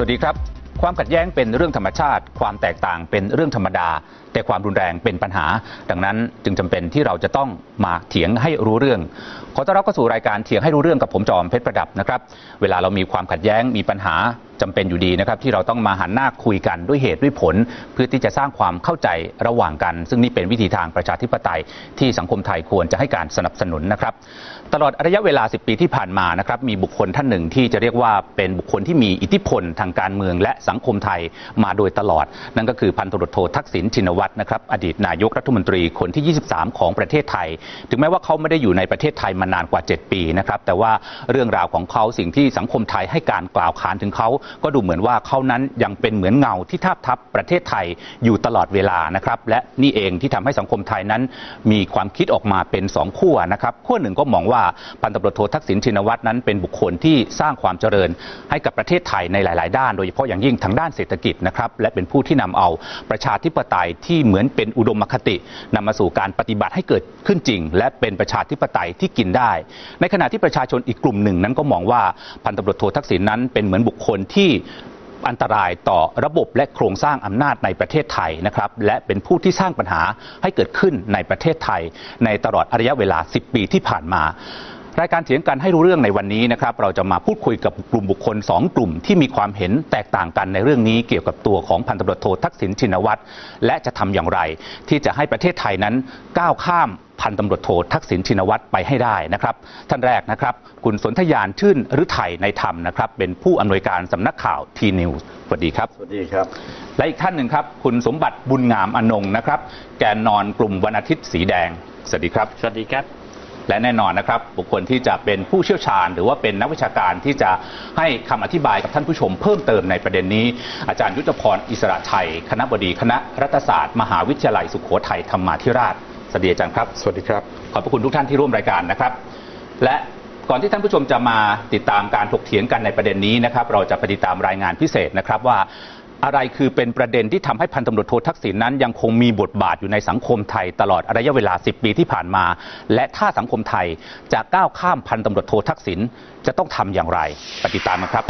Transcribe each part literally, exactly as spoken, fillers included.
วัสดีครับความขัดแย้งเป็นเรื่องธรรมชาติความแตกต่างเป็นเรื่องธรรมดาแต่ความรุนแรงเป็นปัญหาดังนั้นจึงจำเป็นที่เราจะต้องมาเถียงให้รู้เรื่องขอต้อนรับเข้าสู่รายการเถียงให้รู้เรื่องกับผมจอมเพชรประดับนะครับเวลาเรามีความขัดแย้งมีปัญหาจำเป็นอยู่ดีนะครับที่เราต้องมาหันหน้าคุยกันด้วยเหตุด้วยผลเพื่อที่จะสร้างความเข้าใจระหว่างกันซึ่งนี่เป็นวิธีทางประชาธิปไตยที่สังคมไทยควรจะให้การสนับสนุนนะครับตลอดระยะเวลาสิบปีที่ผ่านมานะครับมีบุคคลท่านหนึ่งที่จะเรียกว่าเป็นบุคคลที่มีอิทธิพลทางการเมืองและสังคมไทยมาโดยตลอดนั่นก็คือพันตำรวจโททักษิณชินวัตรนะครับอดีตนายกรัฐมนตรีคนที่ยี่สิบสามของประเทศไทยถึงแม้ว่าเขาไม่ได้อยู่ในประเทศไทยมานานกว่าเจ็ดปีนะครับแต่ว่าเรื่องราวของเขาสิ่งที่สังคมไทยให้การกล่าวขานถึงเขาก็ดูเหมือนว่าเขานั้นยังเป็นเหมือนเงาที่ทาบทับประเทศไทยอยู่ตลอดเวลานะครับและนี่เองที่ทำให้สังคมไทยนั้นมีความคิดออกมาเป็นสองขั้วนะครับขั้วหนึ่งก็มองว่าพันตำรวจโททักษิณชินวัตรนั้นเป็นบุคคลที่สร้างความเจริญให้กับประเทศไทยในหลายๆด้านโดยเฉพาะอย่างยิ่งทางด้านเศรษฐกิจนะครับและเป็นผู้ที่นำเอาประชาธิปไตยที่เหมือนเป็นอุดมคตินำมาสู่การปฏิบัติให้เกิดขึ้นจริงและเป็นประชาธิปไตยที่กินได้ในขณะที่ประชาชนอีกกลุ่มหนึ่งนั้นก็มองว่าพันตำรวจโททักษิณนั้นเป็นเหมือนบุคคลที่อันตรายต่อระบบและโครงสร้างอำนาจในประเทศไทยนะครับและเป็นผู้ที่สร้างปัญหาให้เกิดขึ้นในประเทศไทยในตลอดระยะเวลาสิบปีที่ผ่านมารายการเถียงกันให้รู้เรื่องในวันนี้นะครับเราจะมาพูดคุยกับกลุ่มบุคคลสองกลุ่มที่มีความเห็นแตกต่างกันในเรื่องนี้เกี่ยวกับตัวของพันตำรวจโททักษิณชินวัตรและจะทำอย่างไรที่จะให้ประเทศไทยนั้นก้าวข้ามพันตำรวจโททักษิณชินวัตรไปให้ได้นะครับท่านแรกนะครับคุณสนธยานชื่นฤทัยในธรรมนะครับเป็นผู้อำนวยการสำนักข่าวทีนิวส์สวัสดีครับสวัสดีครับและอีกท่านหนึ่งครับคุณสมบัติบุญงามอนงนะครับแกนนอนกลุ่มวันอาทิตย์สีแดงสวัสดีครับสวัสดีครับและแน่นอนนะครับบุคคลที่จะเป็นผู้เชี่ยวชาญหรือว่าเป็นนักวิชาการที่จะให้คำอธิบายกับท่านผู้ชมเพิ่มเติมในประเด็นนี้อาจารย์ยุทธพรอิสระชัยคณบดีคณะรัฐศาสตร์มหาวิทยาลัยสุโขทัยธรรมาธิราชสวัสดีอาจารย์ครับสวัสดีครับขอบพระคุณทุกท่านที่ร่วมรายการนะครับและก่อนที่ท่านผู้ชมจะมาติดตามการถกเถียงกันในประเด็นนี้นะครับเราจะไปติดตามรายงานพิเศษนะครับว่าอะไรคือเป็นประเด็นที่ทำให้พันตำรวจโททักษิณนั้นยังคงมีบทบาทอยู่ในสังคมไทยตลอดระยะเวลาสิบปีที่ผ่านมาและถ้าสังคมไทยจะก้าวข้ามพันตำรวจโททักษิณจะต้องทำอย่างไรไปติดตามกันครับ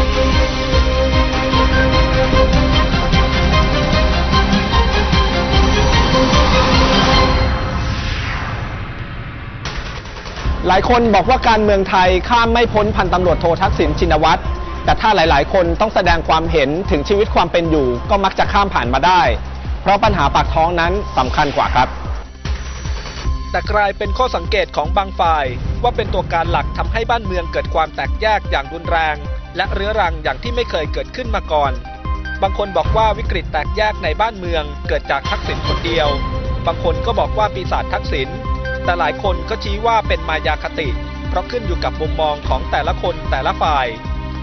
หลายคนบอกว่าการเมืองไทยข้ามไม่พ้นพันตำรวจโททักษิณชินวัตรแต่ถ้าหลายๆคนต้องแสดงความเห็นถึงชีวิตความเป็นอยู่ก็มักจะข้ามผ่านมาได้เพราะปัญหาปากท้องนั้นสำคัญกว่าครับแต่กลายเป็นข้อสังเกตของบางฝ่ายว่าเป็นตัวการหลักทำให้บ้านเมืองเกิดความแตกแยกอย่างรุนแรงและเรื้อรังอย่างที่ไม่เคยเกิดขึ้นมาก่อนบางคนบอกว่าวิกฤตแตกแยกในบ้านเมืองเกิดจากทักษิณคนเดียวบางคนก็บอกว่าปีศาจทักษิณแต่หลายคนก็ชี้ว่าเป็นมายาคติเพราะขึ้นอยู่กับมุมมองของแต่ละคนแต่ละฝ่าย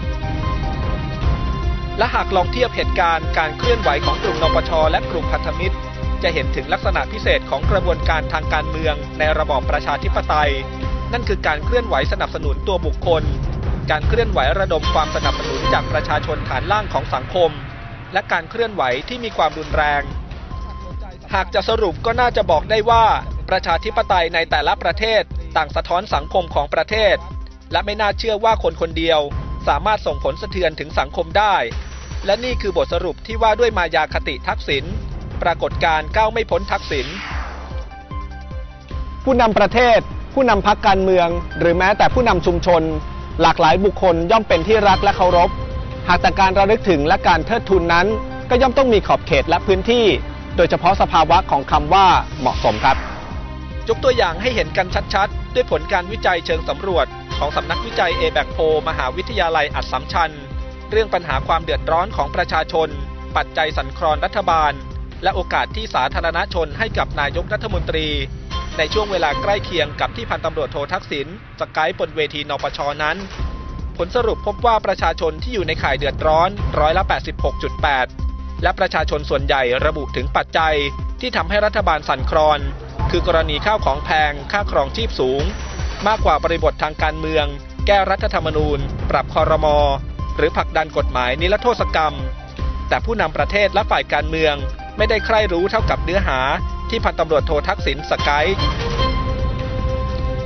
และหากลองเทียบเหตุการณ์การเคลื่อนไหวของกลุ่มนปช.และกลุ่มพันธมิตรจะเห็นถึงลักษณะพิเศษของกระบวนการทางการเมืองในระบอบประชาธิปไตยนั่นคือการเคลื่อนไหวสนับสนุนตัวบุคคลการเคลื่อนไหวระดมความสนับสนุนจากประชาชนฐานล่างของสังคมและการเคลื่อนไหวที่มีความรุนแรงหากจะสรุปก็น่าจะบอกได้ว่าประชาธิปไตยในแต่ละประเทศต่างสะท้อนสังคมของประเทศและไม่น่าเชื่อว่าคนคนเดียวสามารถส่งผลสะเทือนถึงสังคมได้และนี่คือบทสรุปที่ว่าด้วยมายาคติทักษิณปรากฏการณ์ก้าวไม่พ้นทักษิณผู้นำประเทศผู้นำพรรคการเมืองหรือแม้แต่ผู้นำชุมชนหลากหลายบุคคลย่อมเป็นที่รักและเคารพหากแต่การระลึกถึงและการเทิดทูนนั้นก็ย่อมต้องมีขอบเขตและพื้นที่โดยเฉพาะสภาวะของคำว่าเหมาะสมครับยกตัวอย่างให้เห็นกันชัดๆด้วยผลการวิจัยเชิงสำรวจของสำนักวิจัย เอ แบค โพล มหาวิทยาลัยอัสสัมชัญเรื่องปัญหาความเดือดร้อนของประชาชนปัจจัยสั่นคลอนรัฐบาลและโอกาสที่สาธารณชนให้กับนายกรัฐมนตรีในช่วงเวลาใกล้เคียงกับที่พันตำรวจโททักษิณสกายบนเวทีนปช.นั้นผลสรุปพบว่าประชาชนที่อยู่ในข่ายเดือดร้อนร้อยละ แปดสิบหกจุดแปด และประชาชนส่วนใหญ่ระบุถึงปัจจัยที่ทำให้รัฐบาลสั่นคลอนคือกรณีข้าวของแพงค่าครองชีพสูงมากกว่าบริบททางการเมืองแก้รัฐธรรมนูญปรับครม.หรือผลักดันกฎหมายนิรโทษกรรมแต่ผู้นำประเทศและฝ่ายการเมืองไม่ได้ใคร่รู้เท่ากับเนื้อหาที่พันตำรวจโททักษิณสกาย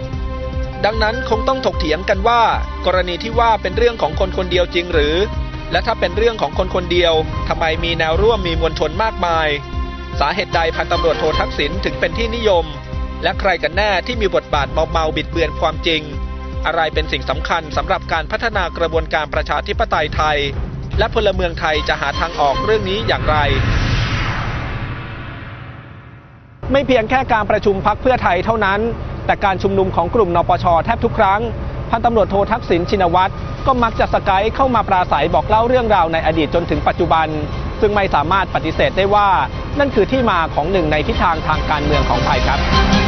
ดังนั้นคงต้องถกเถียงกันว่ากรณีที่ว่าเป็นเรื่องของคนคนเดียวจริงหรือและถ้าเป็นเรื่องของคนคนเดียวทำไมมีแนวร่วมมีมวลชนมากมายสาเหตุใดพันตำรวจโททักษิณถึงเป็นที่นิยมและใครกันแน่ที่มีบทบาทเมาๆบิดเบือนความจริงอะไรเป็นสิ่งสำคัญสำหรับการพัฒนากระบวนการประชาธิปไตยไทยและพลเมืองไทยจะหาทางออกเรื่องนี้อย่างไรไม่เพียงแค่การประชุมพรรคเพื่อไทยเท่านั้นแต่การชุมนุมของกลุ่มนปช.แทบทุกครั้งพันตำรวจโททักษิณชินวัตรก็มักจะสกายเข้ามาปราศัยบอกเล่าเรื่องราวในอดีตจนถึงปัจจุบันซึ่งไม่สามารถปฏิเสธได้ว่านั่นคือที่มาของหนึ่งในทิศทางทางการเมืองของไทยครับ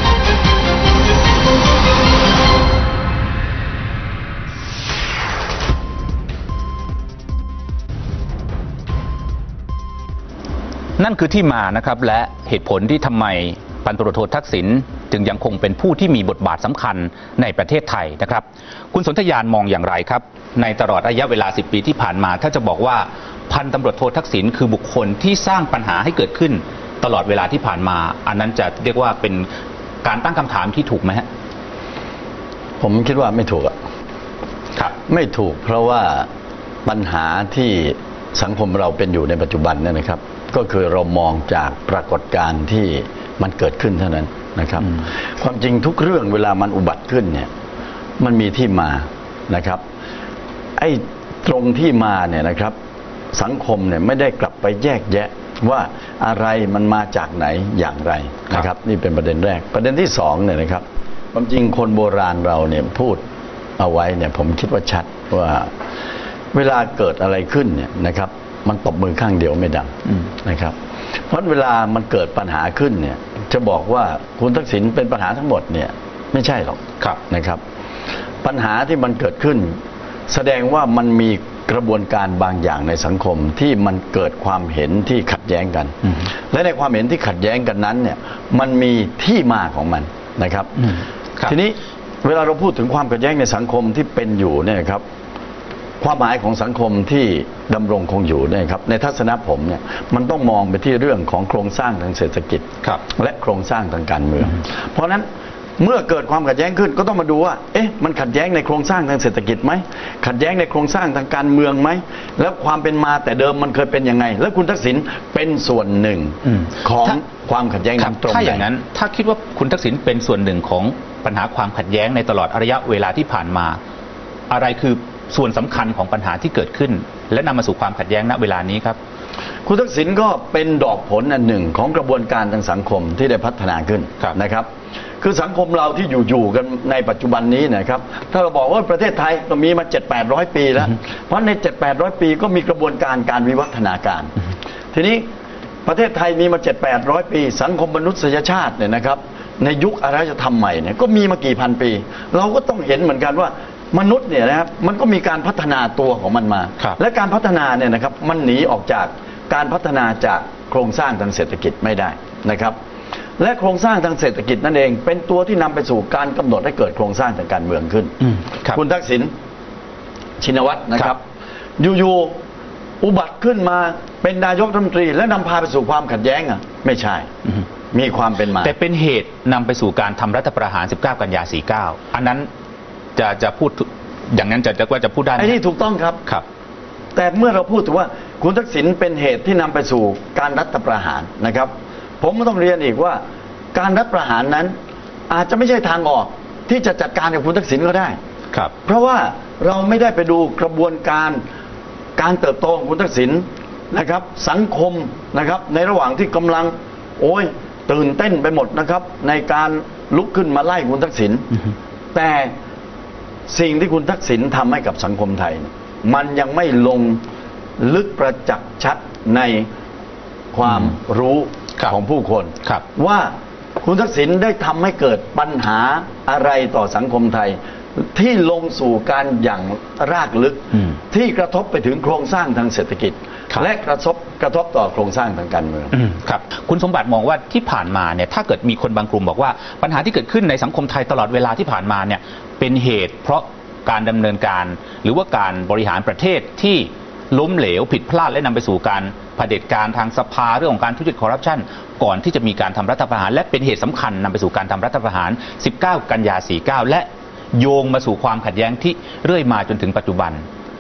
นั่นคือที่มานะครับและเหตุผลที่ทำไมพันตำรวจโททักษิณจึงยังคงเป็นผู้ที่มีบทบาทสำคัญในประเทศไทยนะครับคุณสนธยานมองอย่างไรครับในตลอดระยะเวลาสิบปีที่ผ่านมาถ้าจะบอกว่าพันตำรวจโททักษิณคือบุคคลที่สร้างปัญหาให้เกิดขึ้นตลอดเวลาที่ผ่านมาอันนั้นจะเรียกว่าเป็นการตั้งคำถามที่ถูกไหมฮะผมคิดว่าไม่ถูกอะครับไม่ถูกเพราะว่าปัญหาที่สังคมเราเป็นอยู่ในปัจจุบันเนี่ยนะครับก็คือเรามองจากปรากฏการณ์ที่มันเกิดขึ้นเท่านั้นนะครับความจริงทุกเรื่องเวลามันอุบัติขึ้นเนี่ยมันมีที่มานะครับไอ้ตรงที่มาเนี่ยนะครับสังคมเนี่ยไม่ได้กลับไปแยกแยะว่าอะไรมันมาจากไหนอย่างไรนะครับนี่เป็นประเด็นแรกประเด็นที่สองเนี่ยนะครับความจริงคนโบราณเราเนี่ยพูดเอาไว้เนี่ยผมคิดว่าชัดว่าเวลาเกิดอะไรขึ้นเนี่ยนะครับมันตบมือข้างเดียวไม่ดังนะครับเพราะเวลามันเกิดปัญหาขึ้นเนี่ยจะบอกว่าคุณทักษิณเป็นปัญหาทั้งหมดเนี่ยไม่ใช่หรอกนะครับปัญหาที่มันเกิดขึ้นแสดงว่ามันมีกระบวนการบางอย่างในสังคมที่มันเกิดความเห็นที่ขัดแย้งกันและในความเห็นที่ขัดแย้งกันนั้นเนี่ยมันมีที่มาของมันนะครับทีนี้เวลาเราพูดถึงความขัดแย้งในสังคมที่เป็นอยู่เนี่ยครับความหมายของสังคมที่ดำรงคงอยู่เนี่ยครับในทัศนะผมเนี่ยมันต้องมองไปที่เรื่องของโครงสร้างทางเศรษฐกิจและโครงสร้างทางการเมืองเพราะนั้นเมื่อเกิดความขัดแย้งขึ้นก็ต้องมาดูว่าเอ๊ะมันขัดแย้งในโครงสร้างทางเศรษฐกิจไหมขัดแย้งในโครงสร้างทางการเมืองไหมแล้วความเป็นมาแต่เดิมมันเคยเป็นยังไงแล้วคุณทักษิณเป็นส่วนหนึ่งของความขัดแย้งนั้นตรงไหนถ้าอย่างนั้นถ้าคิดว่าคุณทักษิณเป็นส่วนหนึ่งของปัญหาความขัดแย้งในตลอดระยะเวลาที่ผ่านมาอะไรคือส่วนสำคัญของปัญหาที่เกิดขึ้นและนำมาสู่ความขัดแย้งณเวลานี้ครับคุณทักษิณก็เป็นดอกผลอันหนึ่งของกระบวนการทางสังคมที่ได้พัฒนาขึ้นนะครับคือสังคมเราที่อยู่ๆกันในปัจจุบันนี้นะครับถ้าเราบอกว่าประเทศไทยเรามีมา เจ็ดแปดร้อย ปีแล้วเพราะใน เจ็ดแปดร้อย ปีก็มีกระบวนการการวิวัฒนาการทีนี้ประเทศไทยมีมา เจ็ดแปดร้อย ปีสังคมมนุษยชาติเนี่ยนะครับในยุคอารยธรรมใหม่เนี่ยก็มีมากี่พันปีเราก็ต้องเห็นเหมือนกันว่ามนุษย์เนี่ยนะครับมันก็มีการพัฒนาตัวของมันมาและการพัฒนาเนี่ยนะครับมันหนีออกจากการพัฒนาจากโครงสร้างทางเศรษฐกิจไม่ได้นะครับและโครงสร้างทางเศรษฐกิจนั่นเองเป็นตัวที่นำไปสู่การกำหนดให้เกิดโครงสร้างทางการเมืองขึ้น คุณทักษิณชินวัตรนะครับอยู่ๆอุบัติขึ้นมาเป็นนายกรัฐมนตรีและนำพาไปสู่ความขัดแย้งอ่ะไม่ใช่มีความเป็นมาแต่เป็นเหตุนำไปสู่การทำรัฐประหารสิบเก้ากันยาสี่สิบเก้าอันนั้นจะจะพูดอย่างนั้นจะจะว่าจะพูดได้ไหมไอ้นี่ถูกต้องครับครับแต่เมื่อเราพูดถึงว่าคุณทักษิณเป็นเหตุที่นำไปสู่การรัฐประหารนะครับผมก็ต้องเรียนอีกว่าการรัฐประหารนั้นอาจจะไม่ใช่ทางออกที่จะจัดการกับคุณทักษิณก็ได้ครับเพราะว่าเราไม่ได้ไปดูกระบวนการการเติบโตของคุณทักษิณนะครับสังคมนะครับในระหว่างที่กำลังโอ้ยตื่นเต้นไปหมดนะครับในการลุกขึ้นมาไล่คุณทักษิณแต่สิ่งที่คุณทักษิณทำให้กับสังคมไทยมันยังไม่ลงลึกประจักษ์ชัดในความรู้ของผู้คนว่าคุณทักษิณได้ทำให้เกิดปัญหาอะไรต่อสังคมไทยที่ลงสู่การอย่างรากลึกที่กระทบไปถึงโครงสร้างทางเศรษฐกิจและกระทบกระทบต่อโครงสร้างทางการเมืองครับคุณสมบัติมองว่าที่ผ่านมาเนี่ยถ้าเกิดมีคนบางกลุ่มบอกว่าปัญหาที่เกิดขึ้นในสังคมไทยตลอดเวลาที่ผ่านมาเนี่ยเป็นเหตุเพราะการดำเนินการหรือว่าการบริหารประเทศที่ล้มเหลวผิดพลาดและนำไปสู่การเผด็จการทางสภาเรื่องของการทุจริตคอร์รัปชันก่อนที่จะมีการทำรัฐประหารและเป็นเหตุสำคัญนำไปสู่การทำรัฐประหารสิบเก้ากันยาสี่สิบเก้าและโยงมาสู่ความขัดแย้งที่เรื่อยมาจนถึงปัจจุบัน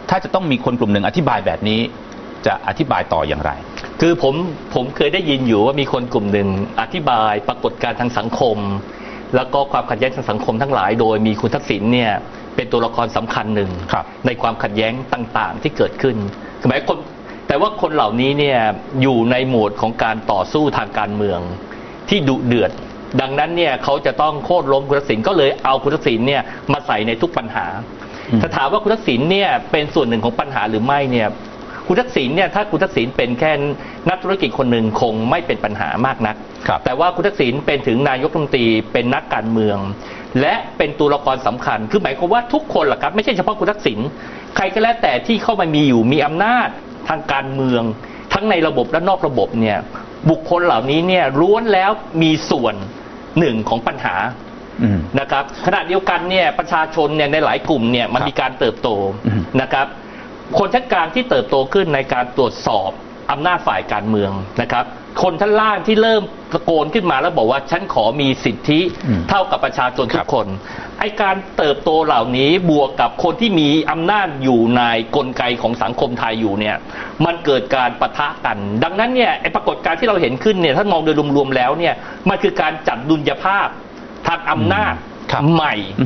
ถ้าจะต้องมีคนกลุ่มหนึ่งอธิบายแบบนี้จะอธิบายต่ออย่างไรคือผมผมเคยได้ยินอยู่ว่ามีคนกลุ่มหนึ่งอธิบายปรากฏการณ์ทางสังคมแล้วก็ความขัดแย้งทางสังคมทั้งหลายโดยมีคุณทักษิณเนี่ยเป็นตัวละครสำคัญหนึ่งในความขัดแย้งต่างๆที่เกิดขึ้นหมายคนแต่ว่าคนเหล่านี้เนี่ยอยู่ในโหมดของการต่อสู้ทางการเมืองที่ดุเดือดดังนั้นเนี่ยเขาจะต้องโค่นล้มคุณทักษิณก็เลยเอาคุณทักษิณเนี่ยมาใส่ในทุกปัญหาถ้าถามว่าคุณทักษิณเนี่ยเป็นส่วนหนึ่งของปัญหาหรือไม่เนี่ยคุณทักษิณเนี่ยถ้าคุณทักษิณเป็นแค่นักธุรกิจคนหนึ่งคงไม่เป็นปัญหามากนักแต่ว่าคุณทักษิณเป็นถึงนายกรัฐมนตรีเป็นนักการเมืองและเป็นตัวละครสำคัญคือหมายความว่าทุกคนแหละครับไม่ใช่เฉพาะคุณทักษิณใครก็แล้วแต่ที่เข้ามามีอยู่มีอำนาจทางการเมืองทั้งในระบบและนอกระบบเนี่ยบุคคลเหล่านี้เนี่ยล้วนแล้วมีส่วนหนึ่งของปัญหานะครับขณะเดียวกันเนี่ยประชาชนเนี่ยในหลายกลุ่มเนี่ยมันมีการเติบโตนะครับคนชั้นกลางที่เติบโตขึ้นในการตรวจสอบอำนาจฝ่ายการเมืองนะครับคนชั้นล่างที่เริ่มตะโกนขึ้นมาแล้วบอกว่าฉันขอมีสิทธิเท่ากับประชาชนทุกคนไอการเติบโตเหล่านี้บวกกับคนที่มีอำนาจอยู่ในกลไกของสังคมไทยอยู่เนี่ยมันเกิดการปะทะกันดังนั้นเนี่ยไอปรากฏการณ์ที่เราเห็นขึ้นเนี่ยถ้ามองโดยรวมๆแล้วเนี่ยมันคือการจัดดุลยภาพทางอำนาจใหม่